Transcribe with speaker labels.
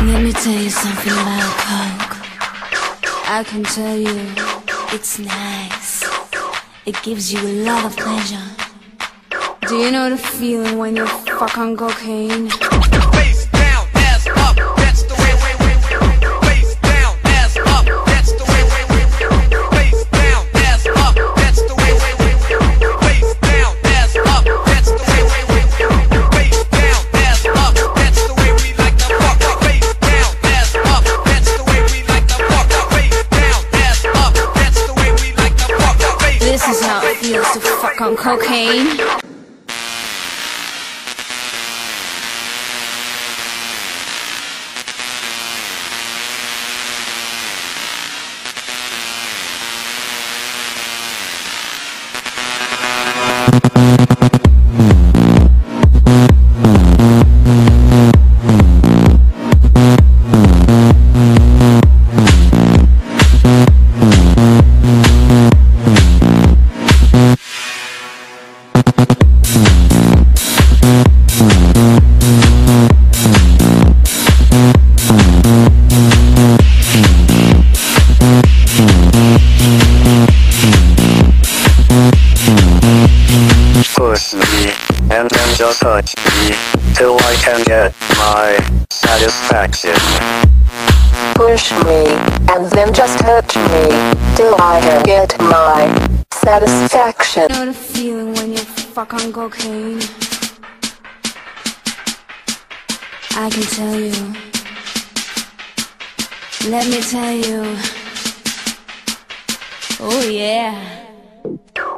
Speaker 1: Let me tell you something about coke. I can tell you, it's nice. It gives you a lot of pleasure. Do you know the feeling when you fuck on cocaine?
Speaker 2: Face down, ass up, that's the way. Face down, ass up, that's the way. Face down, ass up, that's the way. Face down, ass up, that's the way. Face down, ass up, that's the way we like to fuck up. Face down, ass up, that's the way we like to fuck up. Face down, ass up, that's the way we like to fuck up.
Speaker 1: This is how it feels to fuck on cocaine.
Speaker 3: Push me, and then just touch me, till I can get my satisfaction.
Speaker 4: Push me, and then just touch me, till I can get my satisfaction.
Speaker 1: You know the feeling when you fuck on cocaine? I can tell you. Let me tell you. Oh yeah.